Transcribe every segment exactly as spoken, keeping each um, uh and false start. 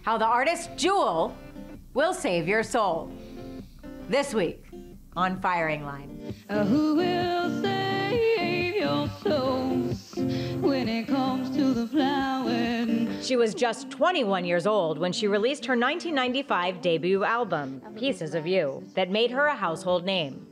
How the artist Jewel will save your soul. This week on Firing Line. Uh, who will save your souls when it comes to the plowing? She was just twenty-one years old when she released her nineteen ninety-five debut album, Pieces of You, that made her a household name.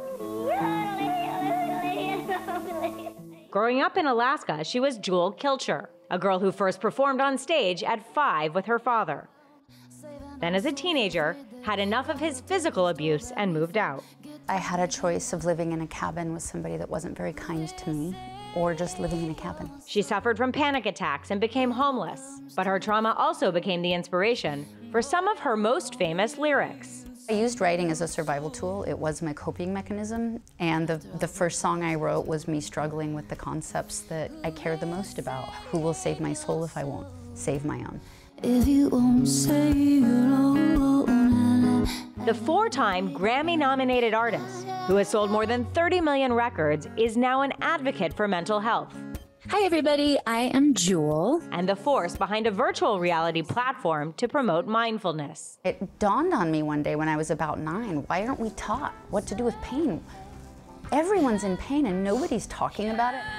Growing up in Alaska, she was Jewel Kilcher, a girl who first performed on stage at five with her father. Then as a teenager, had enough of his physical abuse and moved out. I had a choice of living in a cabin with somebody that wasn't very kind to me, or just living in a cabin. She suffered from panic attacks and became homeless, but her trauma also became the inspiration for some of her most famous lyrics. I used writing as a survival tool. It was my coping mechanism, and the, the first song I wrote was me struggling with the concepts that I cared the most about. Who will save my soul if I won't save my own? If you won't save your own. The four-time Grammy-nominated artist, who has sold more than thirty million records, is now an advocate for mental health. Hi everybody, I am Jewel. And the force behind a virtual reality platform to promote mindfulness. It dawned on me one day when I was about nine, why aren't we taught what to do with pain? Everyone's in pain and nobody's talking about it.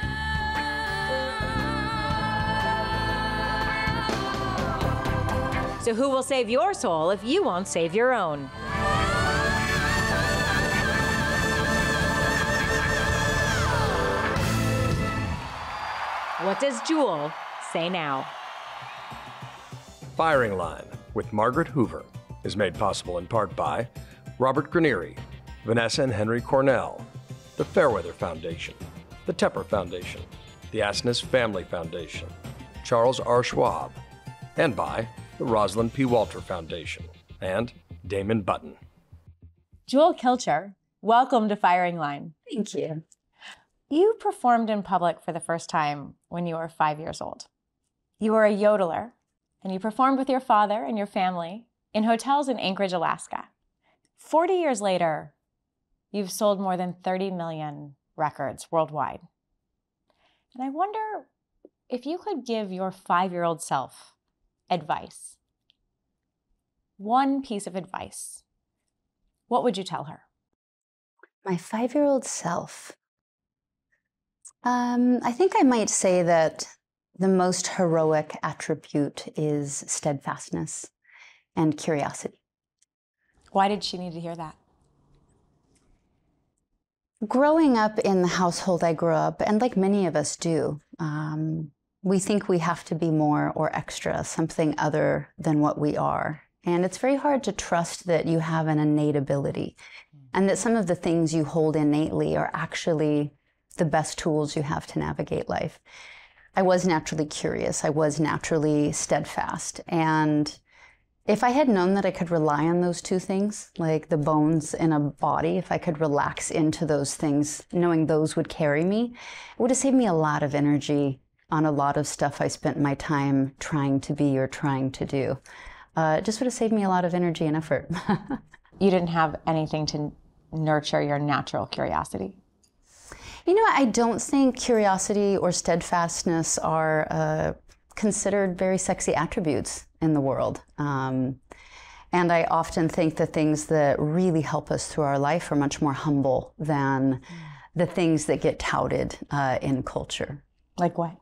So who will save your soul if you won't save your own? What does Jewel say now? Firing Line with Margaret Hoover is made possible in part by Robert Granieri, Vanessa and Henry Cornell, the Fairweather Foundation, the Tepper Foundation, the Asness Family Foundation, Charles R. Schwab, and by the Rosalind P. Walter Foundation and Damon Button. Jewel Kilcher, welcome to Firing Line. Thank you. You performed in public for the first time when you were five years old. You were a yodeler, and you performed with your father and your family in hotels in Anchorage, Alaska. forty years later, you've sold more than thirty million records worldwide. And I wonder if you could give your five-year-old self advice, one piece of advice, what would you tell her? My five-year-old self. Um, I think I might say that the most heroic attribute is steadfastness and curiosity. Why did she need to hear that? Growing up in the household I grew up, and like many of us do, um, we think we have to be more or extra, something other than what we are. And it's very hard to trust that you have an innate ability and that some of the things you hold innately are actually the best tools you have to navigate life. I was naturally curious. I was naturally steadfast. And if I had known that I could rely on those two things, like the bones in a body, if I could relax into those things, knowing those would carry me, it would have saved me a lot of energy on a lot of stuff I spent my time trying to be or trying to do. Uh, it just would have saved me a lot of energy and effort. You didn't have anything to nurture your natural curiosity? You know, I don't think curiosity or steadfastness are uh, considered very sexy attributes in the world. Um, and I often think the things that really help us through our life are much more humble than the things that get touted uh, in culture. Like what?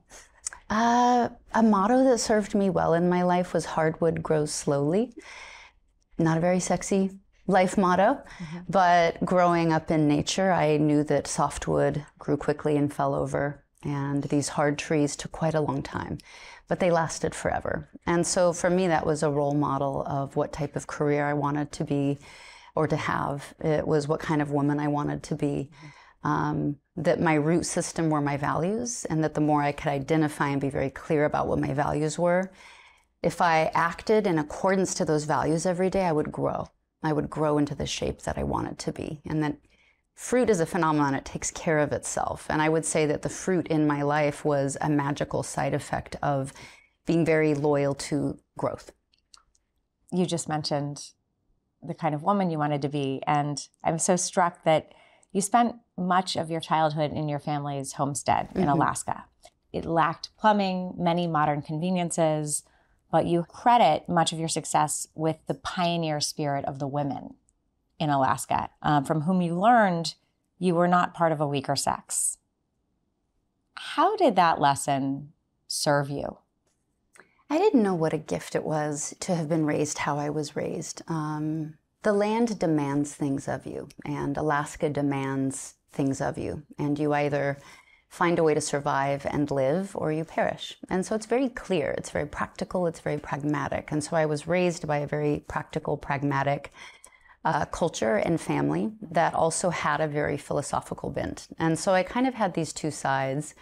Uh, a motto that served me well in my life was hardwood grows slowly. Not a very sexy life motto, mm-hmm. But growing up in nature, I knew that softwood grew quickly and fell over, and these hard trees took quite a long time, but they lasted forever. And so for me, that was a role model of what type of career I wanted to be or to have. It was what kind of woman I wanted to be. Um, that my root system were my values, and that the more I could identify and be very clear about what my values were, if I acted in accordance to those values every day, I would grow. I would grow into the shape that I wanted to be. And that fruit is a phenomenon, it takes care of itself. And I would say that the fruit in my life was a magical side effect of being very loyal to growth. You just mentioned the kind of woman you wanted to be, and I'm so struck that you spent much of your childhood in your family's homestead in mm-hmm. Alaska. It lacked plumbing, many modern conveniences, but you credit much of your success with the pioneer spirit of the women in Alaska, um, from whom you learned you were not part of a weaker sex. How did that lesson serve you? I didn't know what a gift it was to have been raised how I was raised. Um, the land demands things of you, and Alaska demands things of you, and you either find a way to survive and live, or you perish. And so it's very clear, it's very practical, it's very pragmatic. And so I was raised by a very practical, pragmatic uh, culture and family that also had a very philosophical bent. And so I kind of had these two sides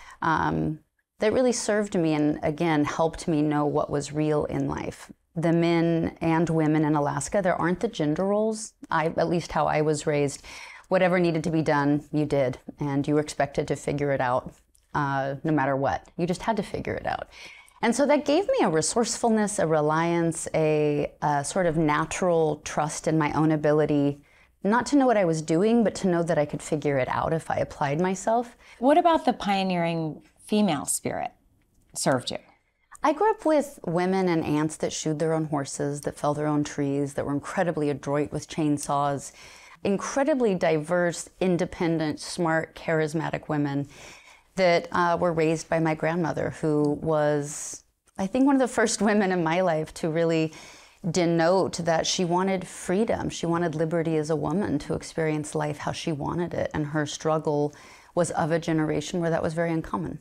um, that really served me and, again, helped me know what was real in life. The men and women in Alaska, there aren't the gender roles, I, at least how I was raised. Whatever needed to be done, you did, and you were expected to figure it out uh, no matter what. You just had to figure it out. And so that gave me a resourcefulness, a reliance, a, a sort of natural trust in my own ability, not to know what I was doing, but to know that I could figure it out if I applied myself. What about the pioneering female spirit served you? I grew up with women and aunts that shoed their own horses, that felled their own trees, that were incredibly adroit with chainsaws, incredibly diverse, independent, smart, charismatic women that uh, were raised by my grandmother, who was, I think, one of the first women in my life to really denote that she wanted freedom. She wanted liberty as a woman to experience life how she wanted it. And her struggle was of a generation where that was very uncommon.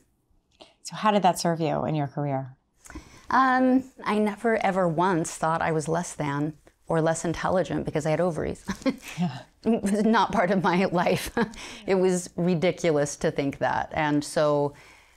So how did that serve you in your career? Um, I never, ever once thought I was less than or less intelligent because I had ovaries. Yeah. It was not part of my life. It was ridiculous to think that. And so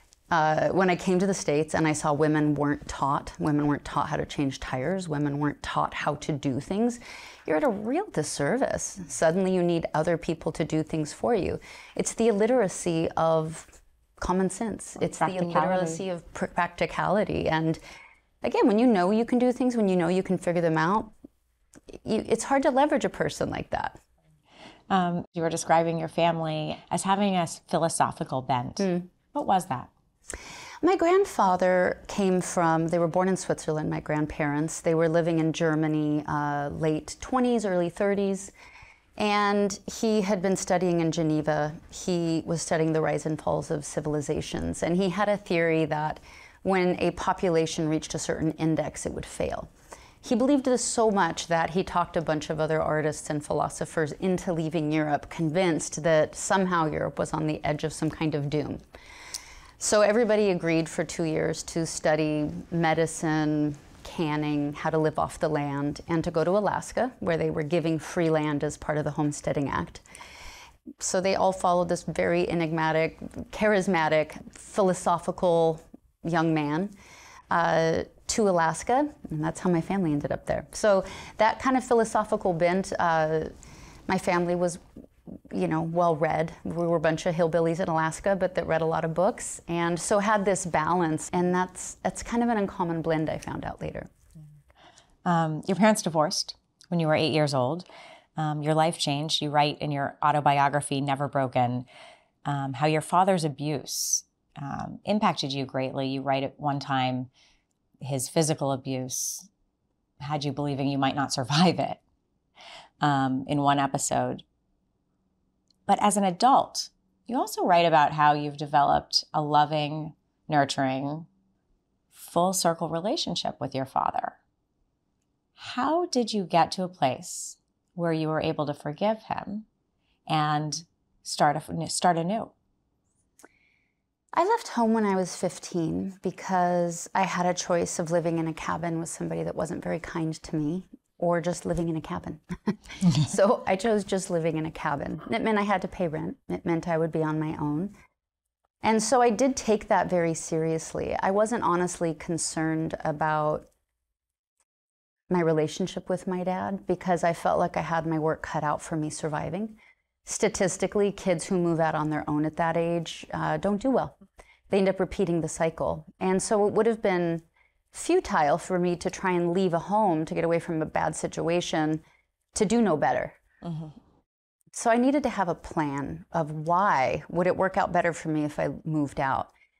uh, when I came to the States and I saw women weren't taught, women weren't taught how to change tires, women weren't taught how to do things, you're at a real disservice. Suddenly you need other people to do things for you. It's the illiteracy of common sense. It's the illiteracy of pr- practicality. And again, when you know you can do things, when you know you can figure them out, you, it's hard to leverage a person like that. Um, you were describing your family as having a philosophical bent. Mm. What was that? My grandfather came from, they were born in Switzerland, my grandparents. They were living in Germany, uh, late twenties, early thirties. And he had been studying in Geneva. He was studying the rise and falls of civilizations. And he had a theory that when a population reached a certain index, it would fail. He believed this so much that he talked a bunch of other artists and philosophers into leaving Europe, convinced that somehow Europe was on the edge of some kind of doom. So everybody agreed for two years to study medicine, canning, how to live off the land, and to go to Alaska, where they were giving free land as part of the Homesteading Act. So they all followed this very enigmatic, charismatic, philosophical young man uh, to Alaska, and that's how my family ended up there. So that kind of philosophical bent, uh, my family was, you know, well read. We were a bunch of hillbillies in Alaska, but that read a lot of books, and so had this balance, and that's that's kind of an uncommon blend, I found out later. Um, your parents divorced when you were eight years old. Um, your life changed. You write in your autobiography, Never Broken, um, how your father's abuse um, impacted you greatly. You write at one time, his physical abuse had you believing you might not survive it um, in one episode. But as an adult, you also write about how you've developed a loving, nurturing, full circle relationship with your father. How did you get to a place where you were able to forgive him and start a, start anew? I left home when I was fifteen because I had a choice of living in a cabin with somebody that wasn't very kind to me, or just living in a cabin. So I chose just living in a cabin. It meant I had to pay rent. It meant I would be on my own. And so I did take that very seriously. I wasn't honestly concerned about my relationship with my dad because I felt like I had my work cut out for me surviving. Statistically, kids who move out on their own at that age uh, don't do well. They end up repeating the cycle. And so it would have been futile for me to try and leave a home to get away from a bad situation to do no better. Mm-hmm. So I needed to have a plan of why would it work out better for me if I moved out.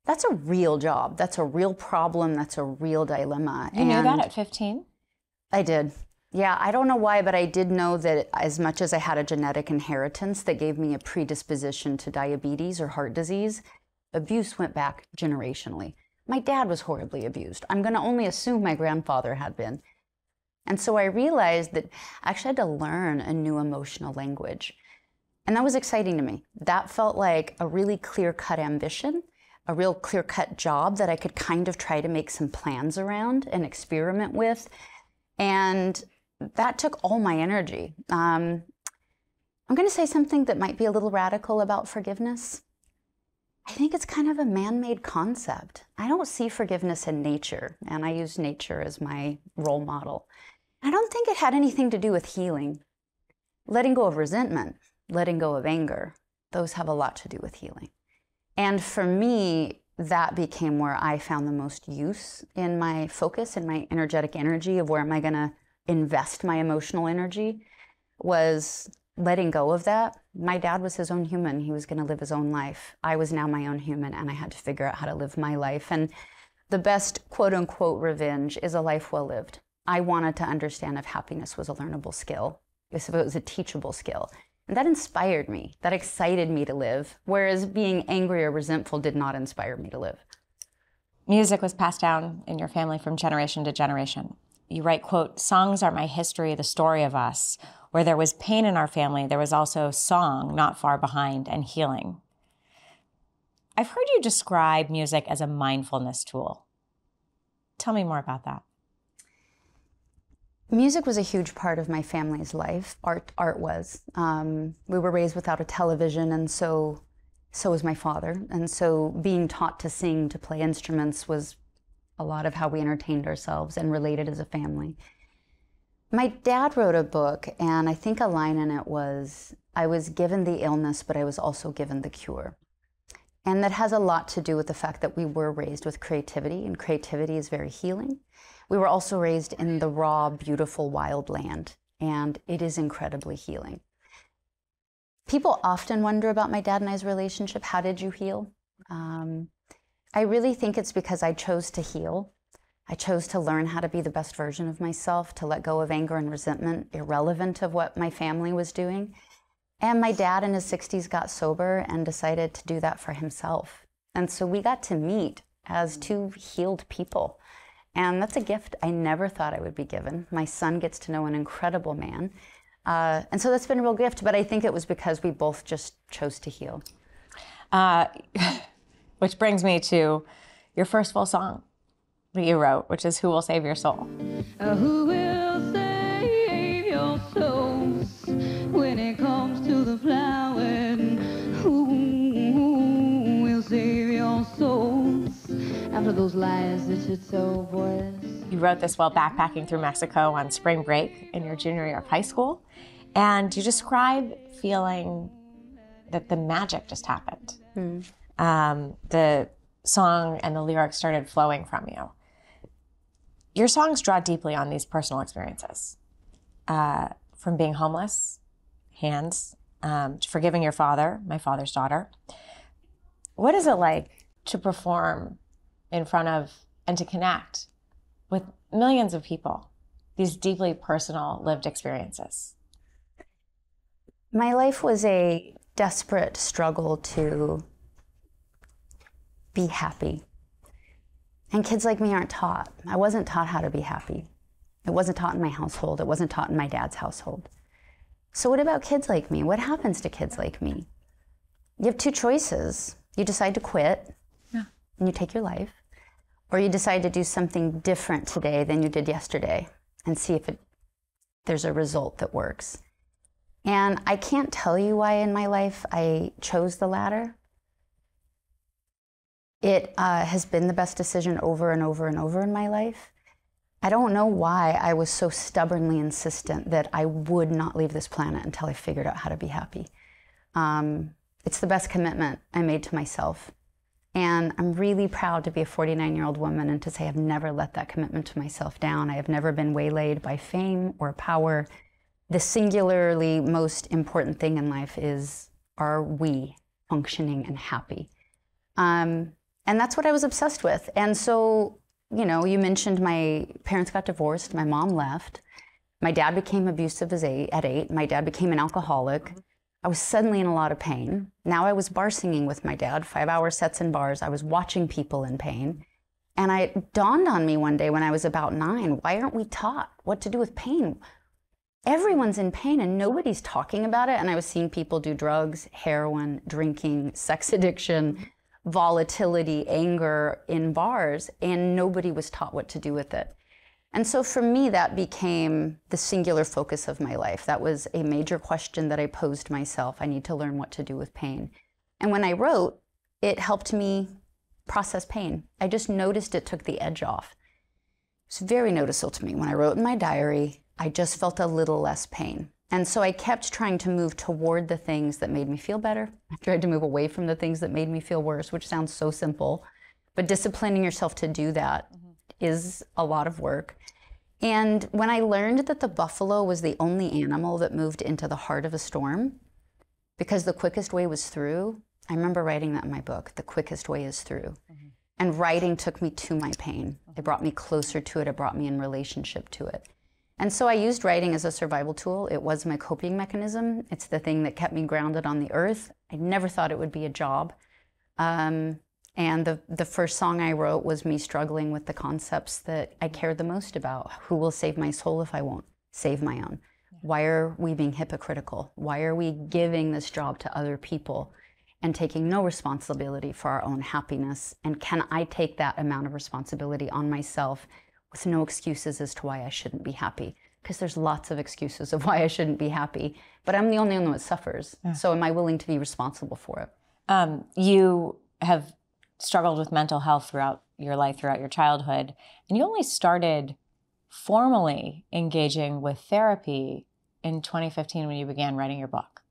that's a real job. That's a real problem. That's a real dilemma. You knew that at fifteen? I did. Yeah, I don't know why, but I did know that as much as I had a genetic inheritance that gave me a predisposition to diabetes or heart disease, abuse went back generationally. My dad was horribly abused. I'm going to only assume my grandfather had been. And so I realized that I actually had to learn a new emotional language. And that was exciting to me. That felt like a really clear-cut ambition, a real clear-cut job that I could kind of try to make some plans around and experiment with. And that took all my energy. Um, I'm going to say something that might be a little radical about forgiveness. I think it's kind of a man-made concept. I don't see forgiveness in nature, and I use nature as my role model. I don't think it had anything to do with healing. Letting go of resentment, letting go of anger, those have a lot to do with healing. And for me, that became where I found the most use in my focus and my energetic energy of where am I going to invest my emotional energy, was letting go of that. My dad was his own human. He was going to live his own life. I was now my own human, and I had to figure out how to live my life. And the best quote unquote revenge is a life well lived. I wanted to understand if happiness was a learnable skill, if it was a teachable skill. And that inspired me. That excited me to live, whereas being angry or resentful did not inspire me to live. Music was passed down in your family from generation to generation. You write, quote, "Songs are my history, the story of us. Where there was pain in our family, there was also song not far behind and healing." I've heard you describe music as a mindfulness tool. Tell me more about that. Music was a huge part of my family's life. Art, art was. Um, we were raised without a television, and so, so was my father. And so being taught to sing, to play instruments was a lot of how we entertained ourselves and related as a family. My dad wrote a book, and I think a line in it was, "I was given the illness, but I was also given the cure." And that has a lot to do with the fact that we were raised with creativity, and creativity is very healing. We were also raised in the raw, beautiful, wild land, and it is incredibly healing. People often wonder about my dad and I's relationship. How did you heal? Um, I really think it's because I chose to heal. I chose to learn how to be the best version of myself, to let go of anger and resentment, irrelevant of what my family was doing. And my dad in his sixties got sober and decided to do that for himself. And so we got to meet as two healed people. And that's a gift I never thought I would be given. My son gets to know an incredible man. Uh, and so that's been a real gift, but I think it was because we both just chose to heal. Uh, which brings me to your first full song that you wrote, which is "Who Will Save Your Soul?" Uh, who will save your souls when it comes to the plowing? Who will save your souls after those lies that you told, boys? You wrote this while backpacking through Mexico on spring break in your junior year of high school, and you describe feeling that the magic just happened. Mm. Um, the song and the lyrics started flowing from you. Your songs draw deeply on these personal experiences, uh, from being homeless, hands, um, to forgiving your father, my father's daughter. What is it like to perform in front of and to connect with millions of people, these deeply personal lived experiences? My life was a desperate struggle to be happy. And kids like me aren't taught. I wasn't taught how to be happy. It wasn't taught in my household. It wasn't taught in my dad's household. So what about kids like me? What happens to kids like me? You have two choices. You decide to quit, yeah, and you take your life, or you decide to do something different today than you did yesterday and see if it, there's a result that works. And I can't tell you why in my life I chose the latter. It uh, has been the best decision over and over and over in my life. I don't know why I was so stubbornly insistent that I would not leave this planet until I figured out how to be happy. Um, it's the best commitment I made to myself. And I'm really proud to be a forty-nine-year-old woman and to say I've never let that commitment to myself down. I have never been waylaid by fame or power. The singularly most important thing in life is, are we functioning and happy? Um, And that's what I was obsessed with. And so, you know, you mentioned my parents got divorced, my mom left, my dad became abusive as eight, at eight, my dad became an alcoholic. I was suddenly in a lot of pain. Now I was bar singing with my dad, five-hour sets in bars. I was watching people in pain. And I, it dawned on me one day when I was about nine, why aren't we taught what to do with pain? Everyone's in pain and nobody's talking about it. And I was seeing people do drugs, heroin, drinking, sex addiction, volatility, anger in bars, and nobody was taught what to do with it. And so for me, that became the singular focus of my life. That was a major question that I posed myself. I need to learn what to do with pain. And when I wrote, it helped me process pain. I just noticed it took the edge off. It's very noticeable to me. When I wrote in my diary, I just felt a little less pain. And so I kept trying to move toward the things that made me feel better. I tried to move away from the things that made me feel worse, which sounds so simple. But disciplining yourself to do that mm-hmm. is a lot of work. And when I learned that the buffalo was the only animal that moved into the heart of a storm, because the quickest way was through, I remember writing that in my book, the quickest way is through. Mm-hmm. And writing took me to my pain. Mm-hmm. It brought me closer to it. It brought me in relationship to it. And so I used writing as a survival tool. It was my coping mechanism. It's the thing that kept me grounded on the earth. I never thought it would be a job. Um, and the, the first song I wrote was me struggling with the concepts that I cared the most about. Who will save my soul if I won't save my own? Why are we being hypocritical? Why are we giving this job to other people and taking no responsibility for our own happiness? And can I take that amount of responsibility on myself with no excuses as to why I shouldn't be happy? Because there's lots of excuses of why I shouldn't be happy, but I'm the only one that suffers. Yeah. So am I willing to be responsible for it? Um, you have struggled with mental health throughout your life, throughout your childhood, and you only started formally engaging with therapy in twenty fifteen when you began writing your book.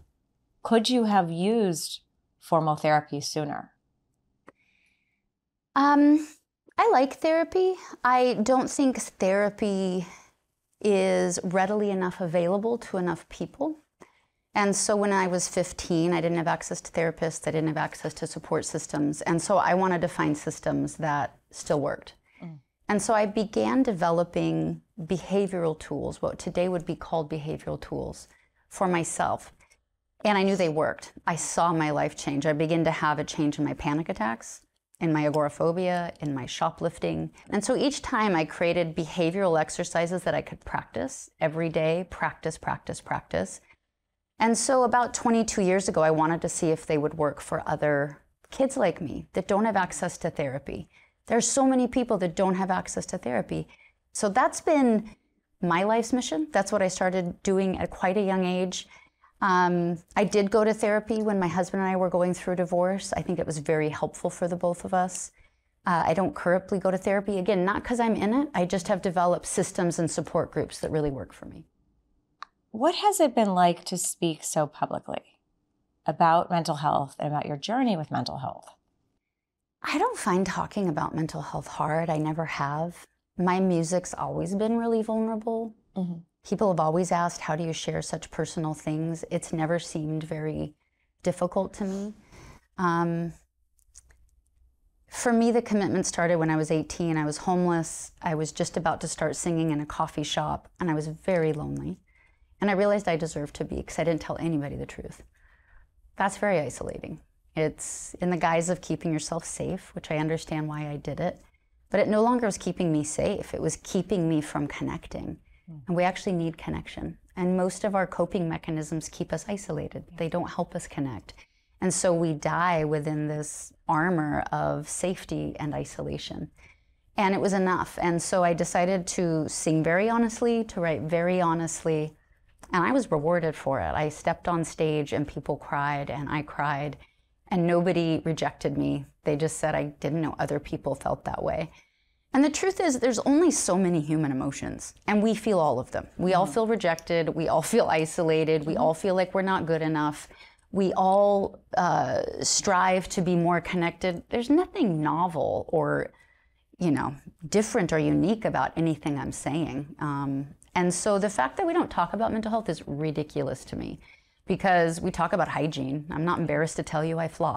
Could you have used formal therapy sooner? Um. I like therapy. I don't think therapy is readily enough available to enough people. And so when I was fifteen, I didn't have access to therapists. I didn't have access to support systems. And so I wanted to find systems that still worked. Mm. And so I began developing behavioral tools, what today would be called behavioral tools, for myself. And I knew they worked. I saw my life change. I began to have a change in my panic attacks, in my agoraphobia, in my shoplifting. And so each time I created behavioral exercises that I could practice every day, practice, practice, practice. And so about twenty-two years ago, I wanted to see if they would work for other kids like me that don't have access to therapy. There's so many people that don't have access to therapy. So that's been my life's mission. That's what I started doing at quite a young age. Um, I did go to therapy when my husband and I were going through a divorce. I think it was very helpful for the both of us. Uh, I don't currently go to therapy, again, not because I'm in it. I just have developed systems and support groups that really work for me. What has it been like to speak so publicly about mental health and about your journey with mental health? I don't find talking about mental health hard. I never have. My music's always been really vulnerable. Mm-hmm. People have always asked, how do you share such personal things? It's never seemed very difficult to me. Um, for me, the commitment started when I was eighteen. I was homeless. I was just about to start singing in a coffee shop, and I was very lonely. And I realized I deserved to be, because I didn't tell anybody the truth. That's very isolating. It's in the guise of keeping yourself safe, which I understand why I did it. But it no longer was keeping me safe. It was keeping me from connecting. And we actually need connection. And most of our coping mechanisms keep us isolated. They don't help us connect. And so we die within this armor of safety and isolation. And it was enough. And so I decided to sing very honestly, to write very honestly. And I was rewarded for it. I stepped on stage and people cried and I cried. And nobody rejected me. They just said I didn't know other people felt that way. And the truth is, there's only so many human emotions, and we feel all of them. We mm-hmm. all feel rejected, we all feel isolated, mm-hmm. we all feel like we're not good enough. We all uh, strive to be more connected. There's nothing novel or, you know, different or unique about anything I'm saying. Um, and so the fact that we don't talk about mental health is ridiculous to me, because we talk about hygiene. I'm not embarrassed to tell you I floss.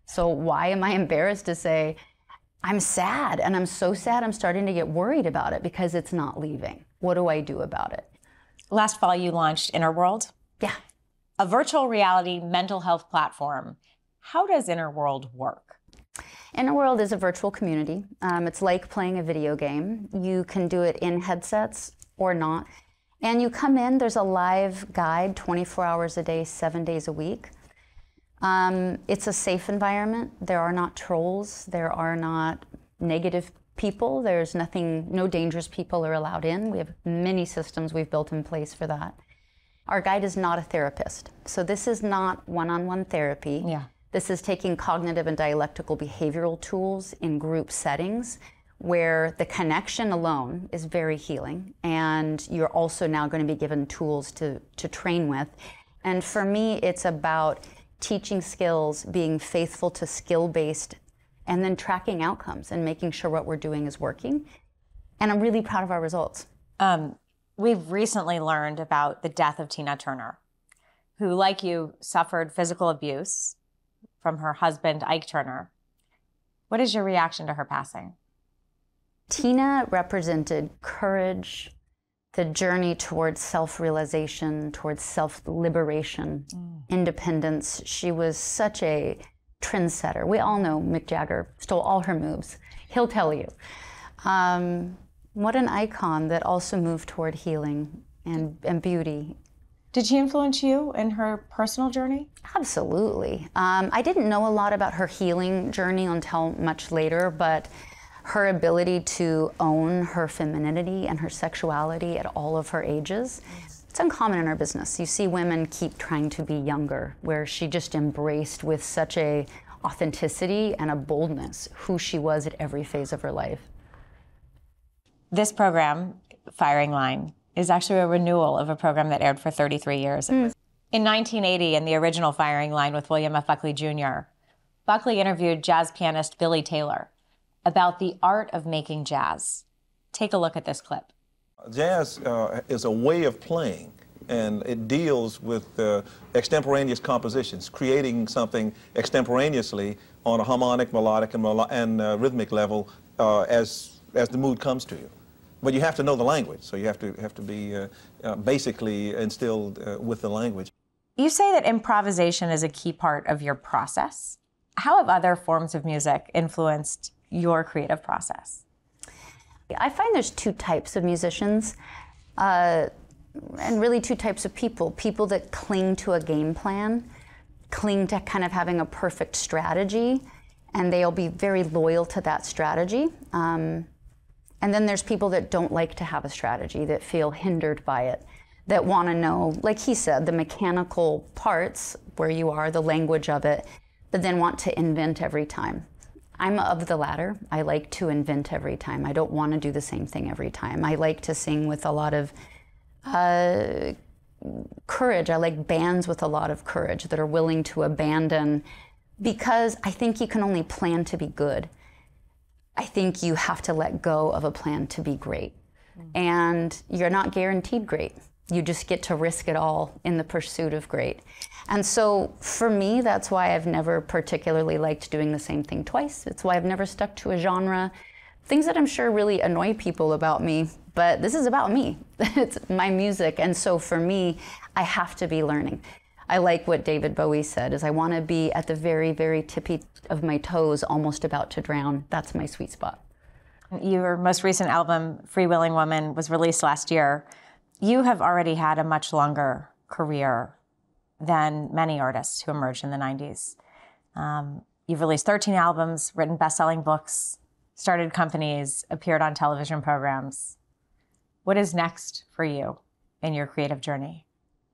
So why am I embarrassed to say, I'm sad, and I'm so sad I'm starting to get worried about it because it's not leaving. What do I do about it? Last fall, you launched Inner World. Yeah. A virtual reality mental health platform. How does Inner World work? Inner World is a virtual community. Um, it's like playing a video game. You can do it in headsets or not. And you come in, there's a live guide twenty-four hours a day, seven days a week. Um, it's a safe environment. There are not trolls. There are not negative people. There's nothing, no dangerous people are allowed in. We have many systems we've built in place for that. Our guide is not a therapist. So this is not one-on-one therapy. Yeah. This is taking cognitive and dialectical behavioral tools in group settings where the connection alone is very healing. And you're also now going to be given tools to, to train with. And for me, it's about teaching skills, being faithful to skill-based, and then tracking outcomes and making sure what we're doing is working. And I'm really proud of our results. Um, we've recently learned about the death of Tina Turner, who, like you, suffered physical abuse from her husband, Ike Turner. What is your reaction to her passing? Tina represented courage, the journey towards self-realization, towards self-liberation, mm. independence. She was such a trendsetter. We all know Mick Jagger stole all her moves. He'll tell you. Um, what an icon that also moved toward healing and, and beauty. Did she influence you in her personal journey? Absolutely. Um, I didn't know a lot about her healing journey until much later, but her ability to own her femininity and her sexuality at all of her ages, it's uncommon in our business. You see women keep trying to be younger, where she just embraced with such a authenticity and a boldness who she was at every phase of her life. This program, Firing Line, is actually a renewal of a program that aired for thirty-three years. Mm. In nineteen eighty, in the original Firing Line with William F. Buckley Junior, Buckley interviewed jazz pianist Billy Taylor about the art of making jazz. Take a look at this clip. Jazz uh, is a way of playing, and it deals with uh, extemporaneous compositions, creating something extemporaneously on a harmonic, melodic, and, melo and uh, rhythmic level uh, as, as the mood comes to you. But you have to know the language, so you have to, have to be uh, uh, basically instilled uh, with the language. You say that improvisation is a key part of your process. How have other forms of music influenced your creative process? I find there's two types of musicians, uh, and really two types of people. People that cling to a game plan, cling to kind of having a perfect strategy, and they'll be very loyal to that strategy. Um, and then there's people that don't like to have a strategy, that feel hindered by it, that want to know, like he said, the mechanical parts, where you are, the language of it, but then want to invent every time. I'm of the latter. I like to invent every time. I don't want to do the same thing every time. I like to sing with a lot of uh, courage. I like bands with a lot of courage that are willing to abandon, because I think you can only plan to be good. I think you have to let go of a plan to be great. Mm. And you're not guaranteed great. You just get to risk it all in the pursuit of great. And so for me, that's why I've never particularly liked doing the same thing twice. It's why I've never stuck to a genre. Things that I'm sure really annoy people about me, but this is about me. It's my music. And so for me, I have to be learning. I like what David Bowie said, is I want to be at the very, very tippy of my toes, almost about to drown. That's my sweet spot. Your most recent album, Freewheeling Woman, was released last year. You have already had a much longer career than many artists who emerged in the nineties. Um, you've released thirteen albums, written best-selling books, started companies, appeared on television programs. What is next for you in your creative journey?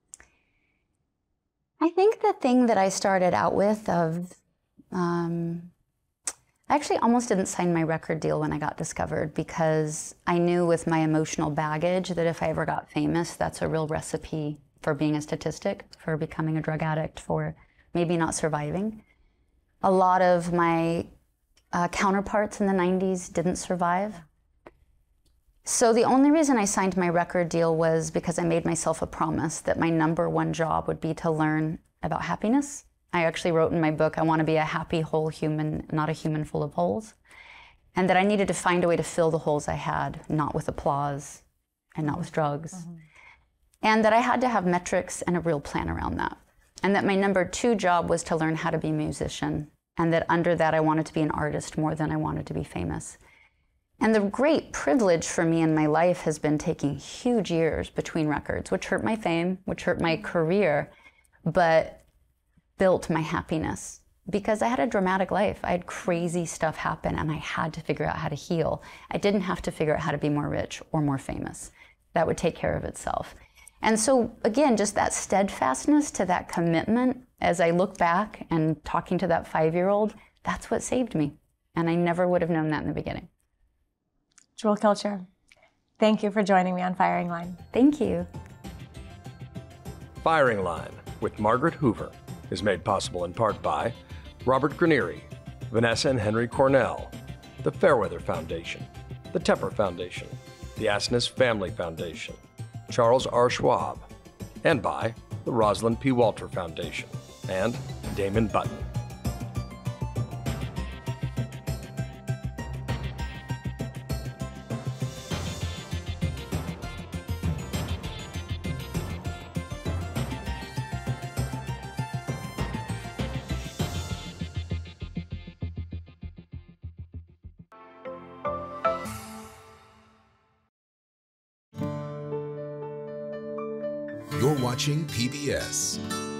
I think the thing that I started out with of, um, I actually almost didn't sign my record deal when I got discovered, because I knew with my emotional baggage that if I ever got famous, that's a real recipe for being a statistic, for becoming a drug addict, for maybe not surviving. A lot of my uh, counterparts in the nineties didn't survive. So the only reason I signed my record deal was because I made myself a promise that my number one job would be to learn about happiness I actually wrote in my book, I want to be a happy, whole human, not a human full of holes. And that I needed to find a way to fill the holes I had, not with applause and not with drugs. Mm-hmm. And that I had to have metrics and a real plan around that. And that my number two job was to learn how to be a musician. And that under that, I wanted to be an artist more than I wanted to be famous. And the great privilege for me in my life has been taking huge years between records, which hurt my fame, which hurt my career, but built my happiness. Because I had a dramatic life. I had crazy stuff happen and I had to figure out how to heal. I didn't have to figure out how to be more rich or more famous. That would take care of itself. And so again, just that steadfastness to that commitment, as I look back and talking to that five-year-old, that's what saved me. And I never would have known that in the beginning. Jewel Kilcher, thank you for joining me on Firing Line. Thank you. Firing Line with Margaret Hoover is made possible in part by Robert Granieri, Vanessa and Henry Cornell, the Fairweather Foundation, the Tepper Foundation, the Asnes Family Foundation, Charles R. Schwab, and by the Rosalind P. Walter Foundation and Damon Button. You're watching P B S.